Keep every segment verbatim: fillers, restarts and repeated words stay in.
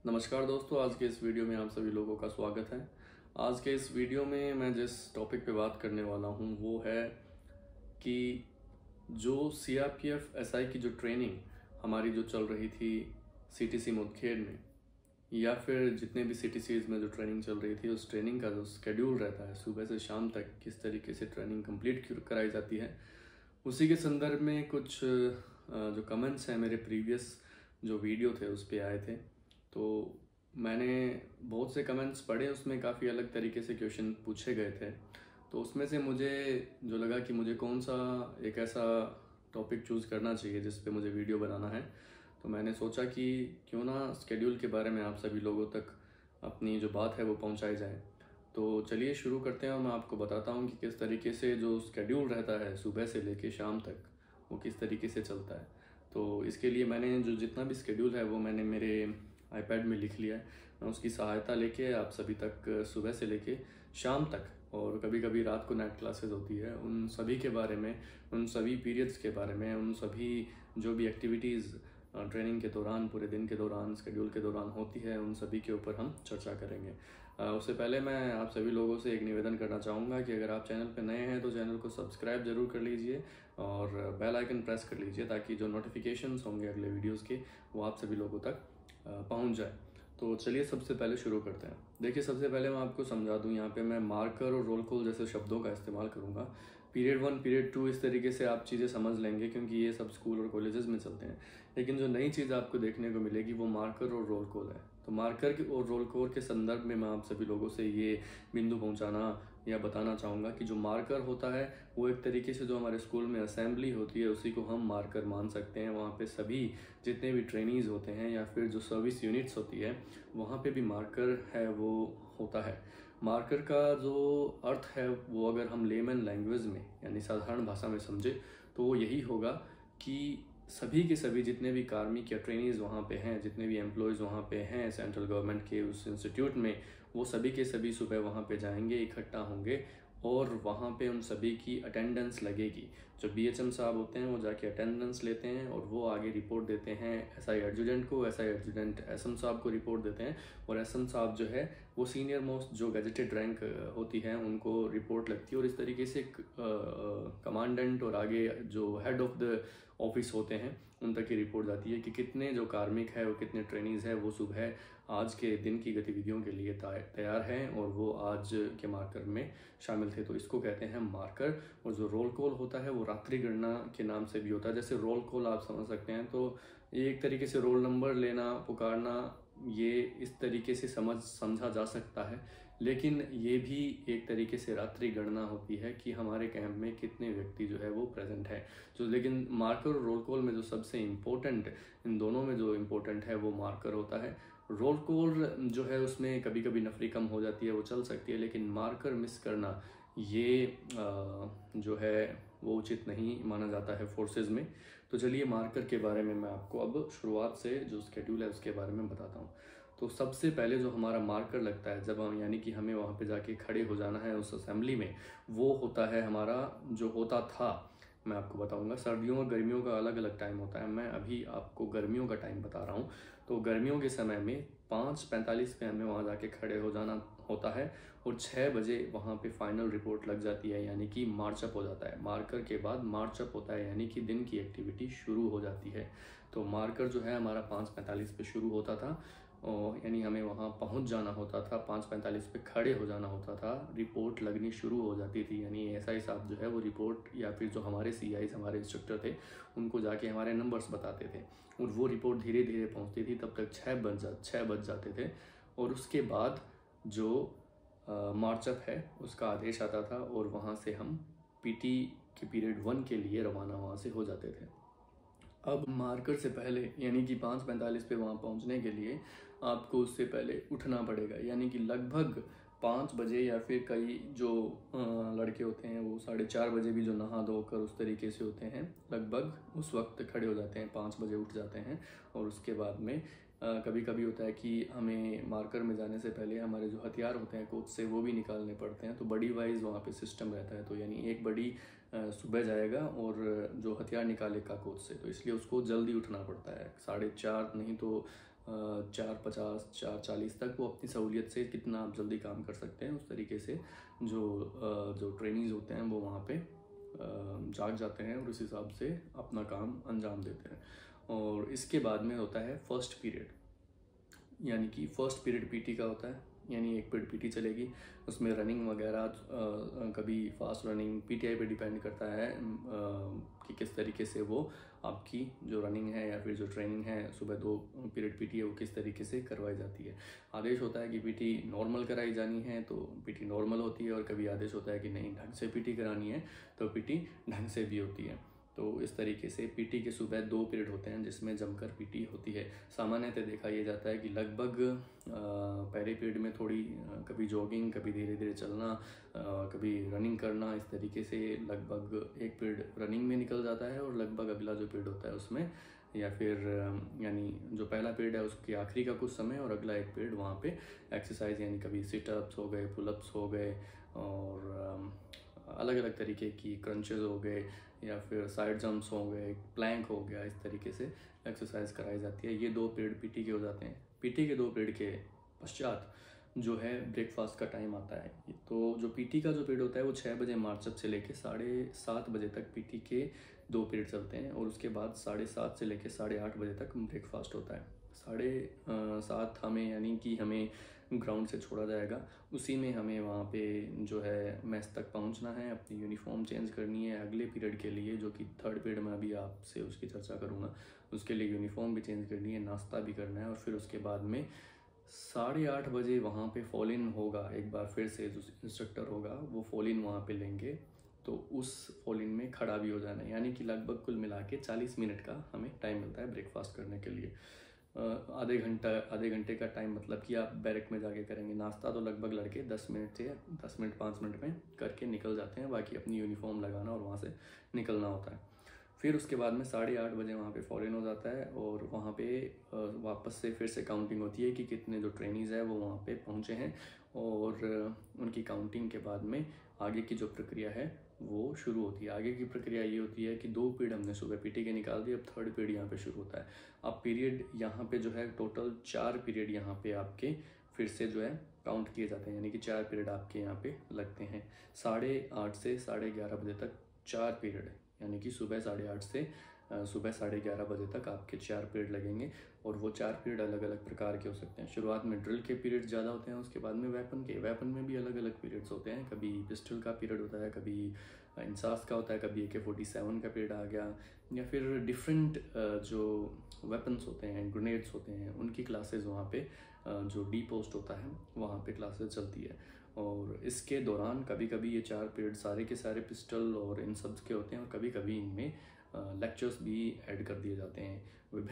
नमस्कार दोस्तों, आज के इस वीडियो में आप सभी लोगों का स्वागत है। आज के इस वीडियो में मैं जिस टॉपिक पे बात करने वाला हूँ वो है कि जो सीआरपीएफ एसआई की जो ट्रेनिंग हमारी जो चल रही थी सीटीसी मुठभेड़ में, या फिर जितने भी सीटीसीज में जो ट्रेनिंग चल रही थी, उस ट्रेनिंग का जो स्केड्यूल रहता है सुबह से शाम तक किस तरीके से ट्रेनिंग कंप्लीट कराई जाती है, उसी के संदर्भ में कुछ जो कमेंट्स हैं मेरे प्रीवियस जो वीडियो थे उस पर आए थे। तो मैंने बहुत से कमेंट्स पढ़े, उसमें काफ़ी अलग तरीके से क्वेश्चन पूछे गए थे। तो उसमें से मुझे जो लगा कि मुझे कौन सा एक ऐसा टॉपिक चूज़ करना चाहिए जिस पे मुझे वीडियो बनाना है, तो मैंने सोचा कि क्यों ना स्केड्यूल के बारे में आप सभी लोगों तक अपनी जो बात है वो पहुंचाई जाए। तो चलिए शुरू करते हैं और मैं आपको बताता हूं कि किस तरीके से जो स्केड्यूल रहता है सुबह से लेके शाम तक वो किस तरीके से चलता है। तो इसके लिए मैंने जो जितना भी स्केड्यूल है वो मैंने मेरे आईपैड में लिख लिया है। मैं उसकी सहायता लेके आप सभी तक सुबह से लेके शाम तक, और कभी कभी रात को नाइट क्लासेस होती है, उन सभी के बारे में, उन सभी पीरियड्स के बारे में, उन सभी जो भी एक्टिविटीज़ ट्रेनिंग के दौरान, पूरे दिन के दौरान, स्केड्यूल के दौरान होती है, उन सभी के ऊपर हम चर्चा करेंगे। उससे पहले मैं आप सभी लोगों से एक निवेदन करना चाहूँगा कि अगर आप चैनल पर नए हैं तो चैनल को सब्सक्राइब जरूर कर लीजिए और बेल आइकन प्रेस कर लीजिए ताकि जो नोटिफिकेशंस होंगे अगले वीडियोज़ के वो आप सभी लोगों तक पहुंच जाए। तो चलिए सबसे पहले शुरू करते हैं। देखिए, सबसे पहले मैं आपको समझा दूं, यहाँ पे मैं मार्कर और रोल कॉल जैसे शब्दों का इस्तेमाल करूँगा। पीरियड वन, पीरियड टू, इस तरीके से आप चीज़ें समझ लेंगे क्योंकि ये सब स्कूल और कॉलेजेस में चलते हैं। लेकिन जो नई चीज़ आपको देखने को मिलेगी वो मार्कर और रोल कॉल है। तो मार्कर के और रोल कॉल के संदर्भ में मैं आप सभी लोगों से ये बिंदु पहुँचाना या बताना चाहूँगा कि जो मार्कर होता है वो एक तरीके से जो हमारे स्कूल में असेंबली होती है उसी को हम मार्कर मान सकते हैं। वहाँ पे सभी जितने भी ट्रेनीज होते हैं या फिर जो सर्विस यूनिट्स होती है वहाँ पे भी मार्कर है वो होता है। मार्कर का जो अर्थ है वो अगर हम लेमन लैंग्वेज में यानी साधारण भाषा में समझे तो वो यही होगा कि सभी के सभी जितने भी कार्मिक या ट्रेनीज वहाँ पे हैं, जितने भी एम्प्लॉयज़ वहाँ पे हैं सेंट्रल गवर्नमेंट के उस इंस्टीट्यूट में, वो सभी के सभी सुबह वहाँ पे जाएंगे, इकट्ठा होंगे और वहाँ पे उन सभी की अटेंडेंस लगेगी। जो बीएचएम साहब होते हैं वो जाके अटेंडेंस लेते हैं और वो आगे रिपोर्ट देते हैं एसआई एडजुटेंट को, एसआई एडजुटेंट एसएम साहब को रिपोर्ट देते हैं और एसएम साहब जो है वो सीनियर मोस्ट जो गैजेटेड रैंक होती है उनको रिपोर्ट लगती है। और इस तरीके से कमांडेंट और आगे जो हेड ऑफ द ऑफिस होते हैं उन तक की रिपोर्ट जाती है कि कितने जो कार्मिक है और कितने ट्रेनीज है वो सुबह आज के दिन की गतिविधियों के लिए तैयार हैं और वो आज के मार्कर में शामिल थे। तो इसको कहते हैं मार्कर। और जो रोल कॉल होता है वो रात्रि गणना के नाम से भी होता है। जैसे रोल कॉल आप समझ सकते हैं, तो ये एक तरीके से रोल नंबर लेना, पुकारना, ये इस तरीके से समझ समझा जा सकता है। लेकिन ये भी एक तरीके से रात्रि गणना होती है कि हमारे कैंप में कितने व्यक्ति जो है वो प्रेजेंट है। जो लेकिन मार्कर और रोल कॉल में जो सबसे इम्पोर्टेंट, इन दोनों में जो इम्पोर्टेंट है वो मार्कर होता है। रोल कॉल जो है उसमें कभी कभी नफरी कम हो जाती है, वो चल सकती है, लेकिन मार्कर मिस करना ये जो है वो उचित नहीं माना जाता है फोर्सेज में। तो चलिए मार्कर के बारे में मैं आपको अब शुरुआत से जो स्केड्यूल है उसके बारे में बताता हूँ। तो सबसे पहले जो हमारा मार्कर लगता है जब हम, यानी कि हमें वहाँ पे जाके खड़े हो जाना है उस असेंबली में, वो होता है हमारा, जो होता था मैं आपको बताऊंगा। सर्दियों और गर्मियों का अलग अलग टाइम होता है, मैं अभी आपको गर्मियों का टाइम बता रहा हूँ। तो गर्मियों के समय में पाँच पैंतालीस पे हमें वहाँ जाके खड़े हो जाना होता है और छः बजे वहाँ पे फाइनल रिपोर्ट लग जाती है, यानी कि मार्चअप हो जाता है। मार्कर के बाद मार्चअप होता है, यानी कि दिन की एक्टिविटी शुरू हो जाती है। तो मार्कर जो है हमारा पाँच पैंतालीस पे शुरू होता था और यानी हमें वहाँ पहुँच जाना होता था, पाँच पैंतालीस पे खड़े हो जाना होता था, रिपोर्ट लगनी शुरू हो जाती थी। यानी एसआई साहब जो है वो रिपोर्ट, या फिर जो हमारे सीआईज हमारे इंस्ट्रक्टर थे उनको जाके हमारे नंबर्स बताते थे और वो रिपोर्ट धीरे धीरे पहुँचती थी। तब तक छः बज जा छः बज जाते थे और उसके बाद जो मार्चअप है उसका आदेश आता था और वहाँ से हम पीटी के पीरियड वन के लिए रवाना वहाँ से हो जाते थे। अब मार्कर से पहले यानी कि पाँच पैंतालीस पे वहाँ पहुँचने के लिए आपको उससे पहले उठना पड़ेगा, यानी कि लगभग पाँच बजे, या फिर कई जो लड़के होते हैं वो साढ़े चार बजे भी जो नहा धोकर उस तरीके से होते हैं, लगभग उस वक्त खड़े हो जाते हैं, पाँच बजे उठ जाते हैं। और उसके बाद में कभी कभी होता है कि हमें मार्कर में जाने से पहले हमारे जो हथियार होते हैं कोच से वो भी निकालने पड़ते हैं। तो बड़ी वाइज वहाँ पे सिस्टम रहता है, तो यानी एक बड़ी सुबह जाएगा और जो हथियार निकालेगा कोच से, तो इसलिए उसको जल्दी उठना पड़ता है। साढ़े चार नहीं तो चार पचास चार चालीस तक वो अपनी सहूलियत से कितना आप जल्दी काम कर सकते हैं उस तरीके से जो जो ट्रेनिंग्स होते हैं वो वहाँ पे जाग जाते हैं और उस हिसाब से अपना काम अंजाम देते हैं। और इसके बाद में होता है फर्स्ट पीरियड, यानी कि फ़र्स्ट पीरियड पीटी का होता है, यानी एक पीरियड पीटी चलेगी, उसमें रनिंग वगैरह, कभी फास्ट रनिंग पीटीआई पे डिपेंड करता है कि किस तरीके से वो आपकी जो रनिंग है या फिर जो ट्रेनिंग है सुबह दो पीरियड पीटी है वो किस तरीके से करवाई जाती है। आदेश होता है कि पीटी नॉर्मल कराई जानी है तो पीटी नॉर्मल होती है, और कभी आदेश होता है कि नहीं ढंग से पीटी करानी है तो पीटी ढंग से भी होती है। तो इस तरीके से पीटी के सुबह दो पीरियड होते हैं जिसमें जमकर पीटी होती है। सामान्यतः देखा यह जाता है कि लगभग पहले पीरियड में थोड़ी कभी जॉगिंग, कभी धीरे धीरे चलना, कभी रनिंग करना, इस तरीके से लगभग एक पीरियड रनिंग में निकल जाता है और लगभग अगला जो पीरियड होता है उसमें, या फिर यानी जो पहला पीरियड है उसके आखिरी का कुछ समय और अगला एक पीरियड वहाँ पे एक्सरसाइज, यानी कभी सिटअप्स हो गए, पुलअप्स हो गए और अलग अलग तरीके की क्रंचेस हो गए या फिर साइड जंप्स हो गए, प्लैंक हो गया, इस तरीके से एक्सरसाइज कराई जाती है। ये दो पीरियड पीटी के हो जाते हैं। पीटी के दो पीरियड के पश्चात जो है ब्रेकफास्ट का टाइम आता है। तो जो पीटी का जो पीरियड होता है वो छः बजे मार्चअप से लेके साढ़े सात बजे तक पीटी के दो पीरियड चलते हैं, और उसके बाद साढ़े सात से लेके साढ़े आठ बजे तक ब्रेकफास्ट होता है। साढ़े सात हमें यानी कि हमें ग्राउंड से छोड़ा जाएगा, उसी में हमें वहाँ पे जो है मेस तक पहुँचना है, अपनी यूनिफॉर्म चेंज करनी है अगले पीरियड के लिए, जो कि थर्ड पीरियड में अभी आपसे उसकी चर्चा करूँगा। उसके लिए यूनिफॉर्म भी चेंज करनी है, नाश्ता भी करना है, और फिर उसके बाद में साढ़े आठ बजे वहाँ पे फॉल इन होगा। एक बार फिर से जो इंस्ट्रक्टर होगा वो फॉल इन वहाँ पे लेंगे, तो उस फॉल इन में खड़ा भी हो जाना है, यानी कि लगभग कुल मिला के चालीस मिनट का हमें टाइम मिलता है ब्रेकफास्ट करने के लिए। आधे घंटा आधे घंटे का टाइम मतलब कि आप बैरक में जाके करेंगे। नाश्ता तो लगभग लड़के दस मिनट से दस मिनट पाँच मिनट में करके निकल जाते हैं, बाकी अपनी यूनिफॉर्म लगाना और वहाँ से निकलना होता है। फिर उसके बाद में साढ़े आठ बजे वहाँ पे फॉल इन हो जाता है, और वहाँ पे वापस से फिर से काउंटिंग होती है कि कितने जो ट्रेनीज है वो वहाँ पे पहुँचे हैं, और उनकी काउंटिंग के बाद में आगे की जो प्रक्रिया है वो शुरू होती है। आगे की प्रक्रिया ये होती है कि दो पीरियड हमने सुबह पीटी के निकाल दिए, अब थर्ड पीरियड यहाँ पे शुरू होता है। अब पीरियड यहाँ पे जो है टोटल चार पीरियड यहाँ पे आपके फिर से जो है काउंट किए जाते हैं, यानी कि चार पीरियड आपके यहाँ पे लगते हैं। साढ़े आठ से साढ़े ग्यारह बजे तक चार पीरियड, यानी कि सुबह साढ़े आठ से सुबह साढ़े ग्यारह बजे तक आपके चार पीरियड लगेंगे, और वो चार पीरियड अलग अलग प्रकार के हो सकते हैं। शुरुआत में ड्रिल के पीरियड ज़्यादा होते हैं, उसके बाद में वेपन के वेपन में भी अलग अलग पीरियड्स होते हैं। कभी पिस्टल का पीरियड होता है, कभी इंसास का होता है, कभी ए के फोर्टी सेवन का पीरियड आ गया, या फिर डिफरेंट जो वेपन्स होते हैं, ग्रेनेड्स होते हैं, उनकी क्लासेस वहाँ पे जो डी पोस्ट होता है वहाँ पे क्लासेस चलती है। और इसके दौरान कभी कभी ये चार पीरियड सारे के सारे पिस्टल और इन सब के होते हैं, और कभी कभी इनमें लेक्चर्स भी ऐड कर दिए जाते हैं।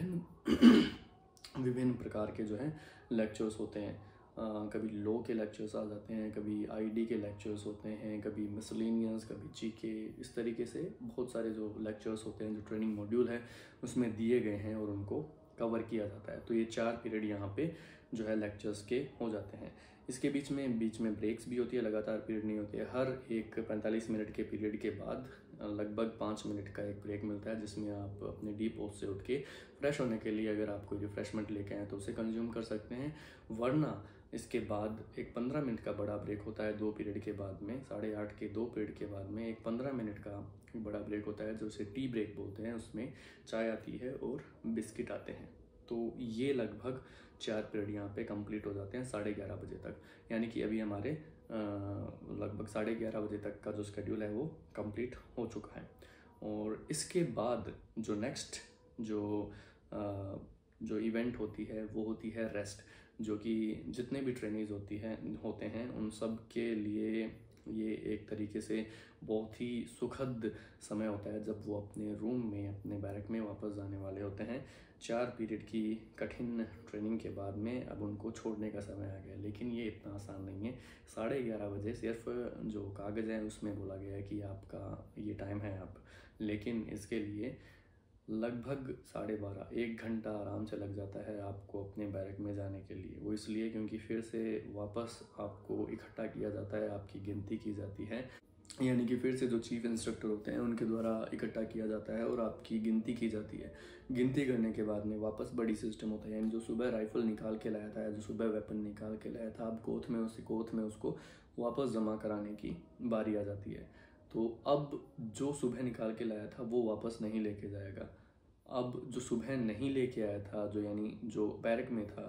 विभिन्न विभिन्न प्रकार के जो है लेक्चर्स होते हैं। Uh, कभी लॉ के लेक्चर्स आ जाते हैं, कभी आईडी के लेक्चर्स होते हैं, कभी मिसलेनियस, कभी जीके, इस तरीके से बहुत सारे जो लेक्चर्स होते हैं जो ट्रेनिंग मॉड्यूल है उसमें दिए गए हैं और उनको कवर किया जाता है। तो ये चार पीरियड यहाँ पे जो है लेक्चर्स के हो जाते हैं। इसके बीच में बीच में ब्रेक्स भी होती है, लगातार पीरियड नहीं होती है। हर एक पैंतालीस मिनट के पीरियड के बाद लगभग पाँच मिनट का एक ब्रेक मिलता है, जिसमें आप अपने डी पोस्ट से उठ के फ्रेश होने के लिए अगर आप कोई रिफ्रेशमेंट लेके आए तो उसे कंज्यूम कर सकते हैं, वरना इसके बाद एक पंद्रह मिनट का बड़ा ब्रेक होता है दो पीरियड के बाद में। साढ़े आठ के दो पीरियड के बाद में एक पंद्रह मिनट का बड़ा ब्रेक होता है जो उसे टी ब्रेक बोलते हैं। उसमें चाय आती है और बिस्किट आते हैं। तो ये लगभग चार पीरियड यहाँ पे कंप्लीट हो जाते हैं साढ़े ग्यारह बजे तक, यानी कि अभी हमारे लगभग साढ़े ग्यारह बजे तक का जो शेड्यूल है वो कंप्लीट हो चुका है। और इसके बाद जो नेक्स्ट जो आ, जो इवेंट होती है वो होती है रेस्ट, जो कि जितने भी ट्रेनिंग्स होती हैं होते हैं उन सब के लिए ये एक तरीके से बहुत ही सुखद समय होता है जब वो अपने रूम में, अपने बैरक में वापस जाने वाले होते हैं। चार पीरियड की कठिन ट्रेनिंग के बाद में अब उनको छोड़ने का समय आ गया, लेकिन ये इतना आसान नहीं है। साढ़े ग्यारह बजे सिर्फ जो कागज़ है उसमें बोला गया है कि आपका ये टाइम है आप, लेकिन इसके लिए लगभग साढ़े बारह एक घंटा आराम से लग जाता है आपको अपने बैरक में जाने के लिए। वो इसलिए क्योंकि फिर से वापस आपको इकट्ठा किया जाता है, आपकी गिनती की जाती है। यानी कि फिर से जो चीफ इंस्ट्रक्टर होते हैं उनके द्वारा इकट्ठा किया जाता है और आपकी गिनती की जाती है। गिनती करने के बाद में वापस बड़ी सिस्टम होता है, यानी जो सुबह राइफ़ल निकाल के लाया था या जो सुबह वेपन निकाल के लाया था, अब कोथ में उसी कोथ में उसको वापस जमा कराने की बारी आ जाती है। तो अब जो सुबह निकाल के लाया था वो वापस नहीं लेके जाएगा। अब जो सुबह नहीं लेके आया था, जो यानी जो बैरक में था,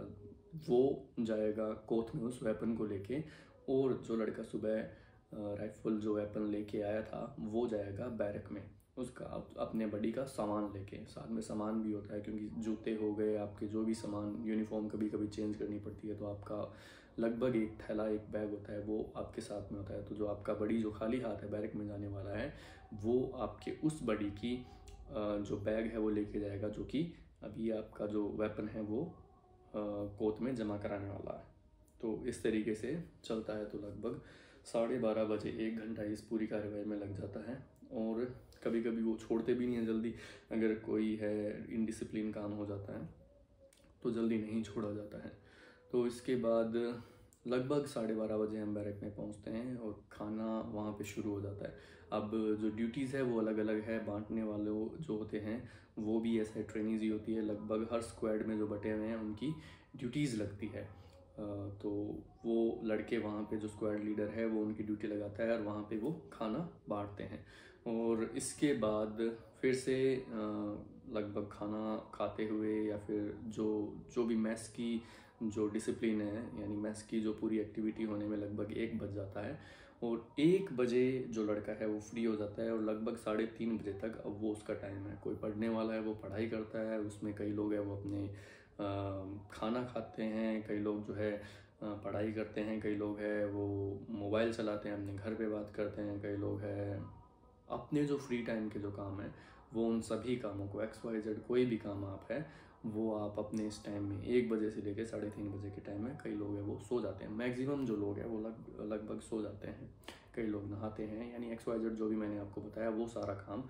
वो जाएगा कोथ में उस वेपन को लेके, और जो लड़का सुबह राइफल जो वेपन लेके आया था वो जाएगा बैरक में उसका अप- अपने बड़ी का सामान लेके। साथ में सामान भी होता है, क्योंकि जूते हो गए, आपके जो भी सामान, यूनिफॉर्म कभी कभी चेंज करनी पड़ती है, तो आपका लगभग एक थैला, एक बैग होता है, वो आपके साथ में होता है। तो जो आपका बड़ी जो खाली हाथ है बैरक में जाने वाला है, वो आपके उस बड़ी की अ, जो बैग है वो लेके जाएगा, जो कि अभी आपका जो वेपन है वो अ, कोत में जमा कराने वाला है। तो इस तरीके से चलता है। तो लगभग साढ़े बारह बजे एक घंटा इस पूरी कार्रवाई में लग जाता है। और कभी कभी वो छोड़ते भी नहीं हैं जल्दी, अगर कोई है इनडिसिप्लिन काम हो जाता है तो जल्दी नहीं छोड़ा जाता है। तो इसके बाद लगभग साढ़े बारह बजे हम बैरक में पहुंचते हैं और खाना वहाँ पे शुरू हो जाता है। अब जो ड्यूटीज़ है वो अलग अलग है, बांटने वाले जो होते हैं वो भी ऐसे ट्रेनिंग ही होती है। लगभग हर स्क्वाड में जो बटे हुए हैं उनकी ड्यूटीज़ लगती है। अ, तो वो लड़के वहाँ पे जो स्क्वाड लीडर है वो उनकी ड्यूटी लगाता है और वहाँ पे वो खाना बांटते हैं। और इसके बाद फिर से अ, लगभग खाना खाते हुए या फिर जो जो भी मैस की जो डिसिप्लिन है, यानी मैस की जो पूरी एक्टिविटी होने में लगभग एक बज जाता है। और एक बजे जो लड़का है वो फ्री हो जाता है और लगभग साढ़े तीन बजे तक अब वो उसका टाइम है। कोई पढ़ने वाला है वो पढ़ाई करता है, उसमें कई लोग हैं वो अपने अ, खाना खाते हैं, कई लोग जो है अ, पढ़ाई करते हैं, कई लोग हैं वो मोबाइल चलाते हैं, अपने घर पे बात करते हैं, कई लोग हैं अपने जो फ्री टाइम के जो काम है वो उन सभी कामों को, एक्स वाई जेड कोई भी काम आप है वो आप अपने इस टाइम में एक बजे से लेकर साढ़े तीन बजे के टाइम में, कई लोग हैं वो सो जाते हैं। मैक्सिमम जो लोग हैं वो लग लगभग सो जाते हैं। कई लोग नहाते हैं, यानी एक्स वाई जेड जो भी मैंने आपको बताया वो सारा काम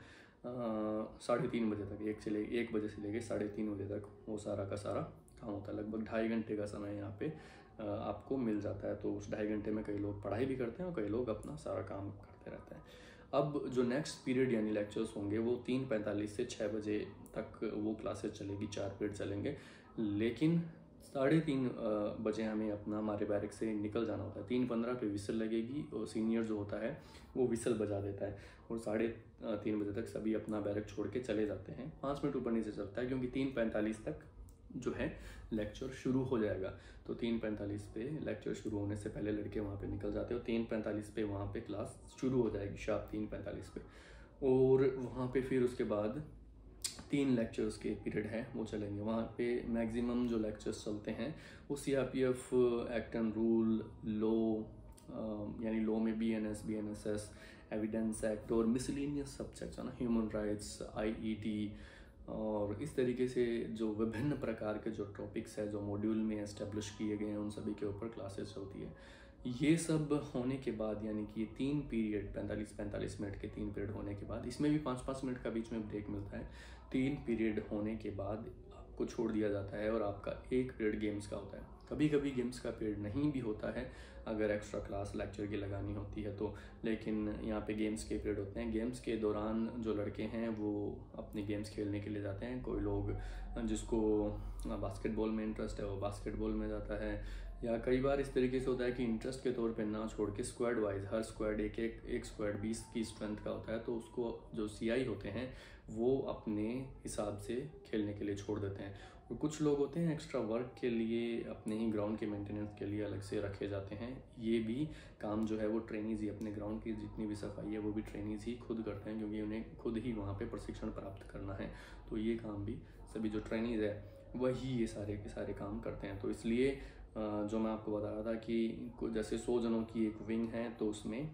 साढ़े तीन बजे तक, एक से ले एक बजे से लेकर साढ़े तीन बजे तक वो सारा का सारा काम होता है। लगभग ढाई घंटे का समय यहाँ पे अ, आपको मिल जाता है। तो उस ढाई घंटे में कई लोग पढ़ाई भी करते हैं और कई लोग अपना सारा काम करते रहते हैं। अब जो नेक्स्ट पीरियड यानी लेक्चर्स होंगे वो तीन पैंतालीस से छः बजे तक वो क्लासेस चलेगी, चार पीरियड चलेंगे। लेकिन साढ़े तीन अ, बजे हमें अपना हमारे बैरक से निकल जाना होता है। तीन पंद्रह पे विसल लगेगी और सीनियर जो होता है वो विसल बजा देता है और साढ़े अ, तीन बजे तक सभी अपना बैरक छोड़ के चले जाते हैं। पाँच मिनट ऊपर नीचे चलता है क्योंकि तीन पैंतालीस तक जो है लेक्चर शुरू हो जाएगा। तो तीन पैंतालीस पे लेक्चर शुरू होने से पहले लड़के वहाँ पे निकल जाते हो। तीन पैंतालीस पे वहाँ पे क्लास शुरू हो जाएगी, शार्प तीन पैंतालीस पे। और वहाँ पे फिर उसके बाद तीन लेक्चर्स के पीरियड है वो चलेंगे। वहाँ पे मैक्सिमम जो लेक्चर्स चलते हैं वो C R P F act and rule, law, यानी लॉ में B N S, B N S S, evidence act और मिसलिनियस सब्जेक्ट्स है ना, human rights, I E T, और इस तरीके से जो विभिन्न प्रकार के जो टॉपिक्स है जो मॉड्यूल में एस्टेब्लिश किए गए हैं उन सभी के ऊपर क्लासेस चलती है। ये सब होने के बाद, यानी कि तीन पीरियड पैंतालीस पैंतालीस मिनट के तीन पीरियड होने के बाद, इसमें भी पाँच पाँच मिनट का बीच में ब्रेक मिलता है। तीन पीरियड होने के बाद आपको छोड़ दिया जाता है और आपका एक पीरियड गेम्स का होता है। कभी कभी गेम्स का पीरियड नहीं भी होता है अगर एक्स्ट्रा क्लास लेक्चर की लगानी होती है तो, लेकिन यहाँ पे गेम्स के पीरियड होते हैं। गेम्स के दौरान जो लड़के हैं वो अपने गेम्स खेलने के लिए जाते हैं। कोई लोग जिसको बास्केटबॉल में इंटरेस्ट है वो बास्केटबॉल में जाता है, या कई बार इस तरीके से होता है कि इंटरेस्ट के तौर पे ना छोड़ के स्क्वाड वाइज, हर स्क्वाड एक एक एक स्क्वाड बीस की स्ट्रेंथ का होता है, तो उसको जो सी आई होते हैं वो अपने हिसाब से खेलने के लिए छोड़ देते हैं। और कुछ लोग होते हैं एक्स्ट्रा वर्क के लिए अपने ही ग्राउंड के मेंटेनेंस के लिए अलग से रखे जाते हैं। ये भी काम जो है वो ट्रेनीज ही, अपने ग्राउंड की जितनी भी सफाई है वो भी ट्रेनीज ही खुद करते हैं, क्योंकि उन्हें खुद ही वहाँ पे प्रशिक्षण प्राप्त करना है। तो ये काम भी सभी जो ट्रेनीज है वही ये सारे के सारे काम करते हैं। तो इसलिए जो मैं आपको बता रहा था कि जैसे सौ जनों की एक विंग है तो उसमें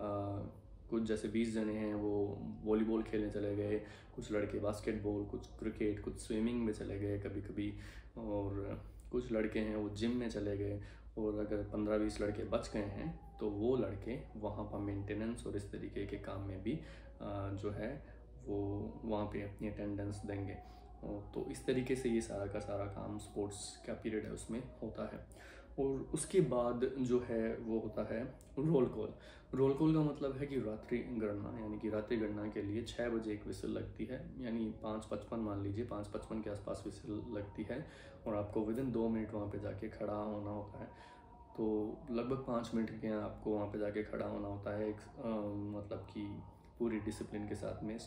कुछ जैसे बीस जने हैं वो वॉलीबॉल खेलने चले गए, कुछ लड़के बास्केटबॉल, कुछ क्रिकेट, कुछ स्विमिंग में चले गए कभी कभी, और कुछ लड़के हैं वो जिम में चले गए। और अगर पंद्रह बीस लड़के बच गए हैं तो वो लड़के वहाँ पर मेंटेनेंस और इस तरीके के काम में भी जो है वो वहाँ पे अपनी अटेंडेंस देंगे। तो इस तरीके से ये सारा का सारा काम स्पोर्ट्स का पीरियड है उसमें होता है। और उसके बाद जो है वो होता है रोल कॉल। रोल कॉल का मतलब है कि रात्रि गणना, यानी कि रात्रि गणना के लिए छः बजे एक विसल लगती है, यानी पाँच पचपन मान लीजिए, पाँच पचपन के आसपास विसल लगती है और आपको विद इन दो मिनट वहाँ पे जाके खड़ा होना होता है। तो लगभग पाँच मिनट के आपको वहाँ पे जाके खड़ा होना होता है, एक आ, मतलब कि पूरी डिसिप्लिन के साथ में,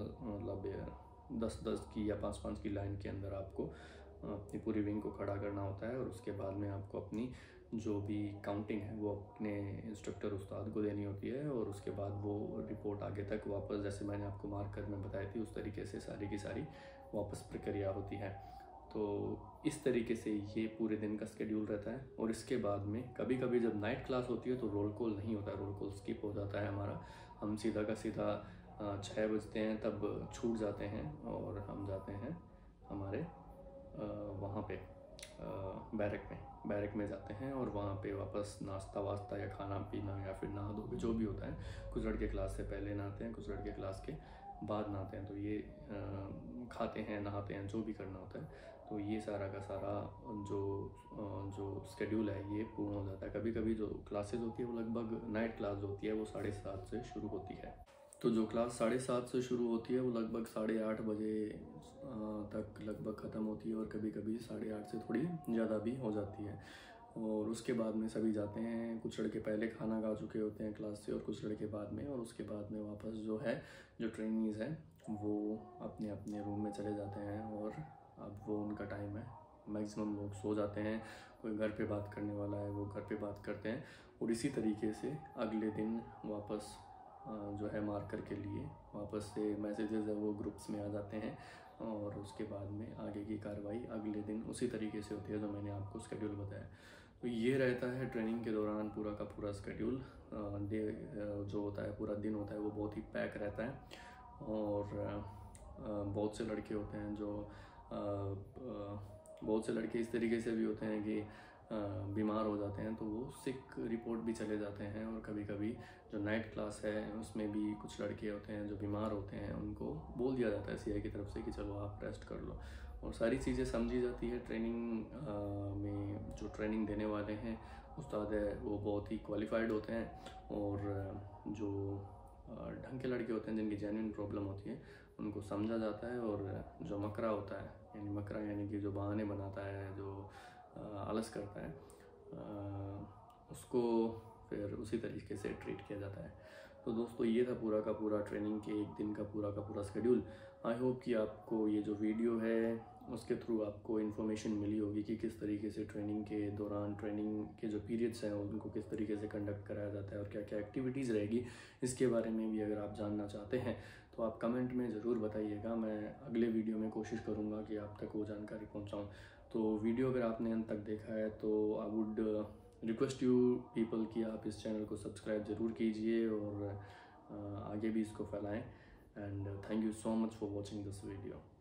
मतलब दस दस की या पाँच पाँच की लाइन के अंदर आपको अपनी पूरी विंग को खड़ा करना होता है और उसके बाद में आपको अपनी जो भी काउंटिंग है वो अपने इंस्ट्रक्टर उस्ताद को देनी होती है और उसके बाद वो रिपोर्ट आगे तक वापस, जैसे मैंने आपको मार्कर में बताई थी, उस तरीके से सारी की सारी वापस प्रक्रिया होती है। तो इस तरीके से ये पूरे दिन का स्केड्यूल रहता है। और इसके बाद में कभी कभी जब नाइट क्लास होती है तो रोल कॉल नहीं होता है, रोल कॉल स्किप हो जाता है हमारा। हम सीधा का सीधा छः बजते हैं तब छूट जाते हैं और हम जाते हैं हमारे वहाँ पे बैरक में बैरक में जाते हैं और वहाँ पे वापस नाश्ता वास्ता या खाना पीना या फिर नहा धो के जो भी होता है, कुछ लड़के क्लास से पहले नहाते हैं, कुछ लड़के क्लास के बाद नहाते हैं, तो ये आ, खाते हैं, नहाते हैं, जो भी करना होता है। तो ये सारा का सारा जो जो स्केड्यूल है ये पूर्ण हो जाता है। कभी कभी जो क्लासेस होती है वो लगभग, नाइट क्लास जो होती है वो साढ़े सात से शुरू होती है। तो जो क्लास साढ़े सात से शुरू होती है वो लगभग साढ़े आठ बजे तक लगभग ख़त्म होती है और कभी कभी साढ़े आठ से थोड़ी ज़्यादा भी हो जाती है। और उसके बाद में सभी जाते हैं, कुछ लड़के पहले खाना खा चुके होते हैं क्लास से और कुछ लड़के बाद में, और उसके बाद में वापस जो है जो ट्रेनिंग्स हैं वो अपने अपने रूम में चले जाते हैं और अब वो उनका टाइम है। मैक्सिमम लोग सो जाते हैं, कोई घर पे बात करने वाला है वो घर पे बात करते हैं और इसी तरीके से अगले दिन वापस जो है मार्कर के लिए वापस से मैसेजेस है वो ग्रुप्स में आ जाते हैं और उसके बाद में आगे की कार्रवाई अगले दिन उसी तरीके से होती है जो मैंने आपको स्केड्यूल बताया। तो ये रहता है ट्रेनिंग के दौरान पूरा का पूरा स्केड्यूल। डे जो होता है, पूरा दिन होता है, वो बहुत ही पैक रहता है और बहुत से लड़के होते हैं जो बहुत से लड़के इस तरीके से भी होते हैं कि बीमार हो जाते हैं तो वो सिक रिपोर्ट भी चले जाते हैं। और कभी कभी जो नाइट क्लास है उसमें भी कुछ लड़के होते हैं जो बीमार होते हैं, उनको बोल दिया जाता है सीआई की तरफ से कि चलो आप रेस्ट कर लो, और सारी चीज़ें समझी जाती है। ट्रेनिंग में जो ट्रेनिंग देने वाले हैं उस्ताद है वो बहुत ही क्वालिफाइड होते हैं और जो ढंग के लड़के होते हैं जिनकी जेन्युइन प्रॉब्लम होती है उनको समझा जाता है। और जो मकरा होता है, यानी मकरा यानी कि जो बहाने बनाता है, जो आलस करता है, उसको फिर उसी तरीके से ट्रीट किया जाता है। तो दोस्तों ये था पूरा का पूरा ट्रेनिंग के एक दिन का पूरा का पूरा स्केड्यूल। आई होप कि आपको ये जो वीडियो है उसके थ्रू आपको इन्फॉर्मेशन मिली होगी कि किस तरीके से ट्रेनिंग के दौरान, ट्रेनिंग के जो पीरियड्स हैं उनको किस तरीके से कंडक्ट कराया जाता है और क्या क्या एक्टिविटीज़ रहेगी, इसके बारे में भी अगर आप जानना चाहते हैं तो आप कमेंट में ज़रूर बताइएगा। मैं अगले वीडियो में कोशिश करूँगा कि आप तक वो जानकारी पहुँचाऊँ। तो वीडियो अगर आपने अंत तक देखा है तो I would request you people कि आप इस चैनल को सब्सक्राइब ज़रूर कीजिए और आगे भी इसको फैलाएं। And thank you so much for watching this video.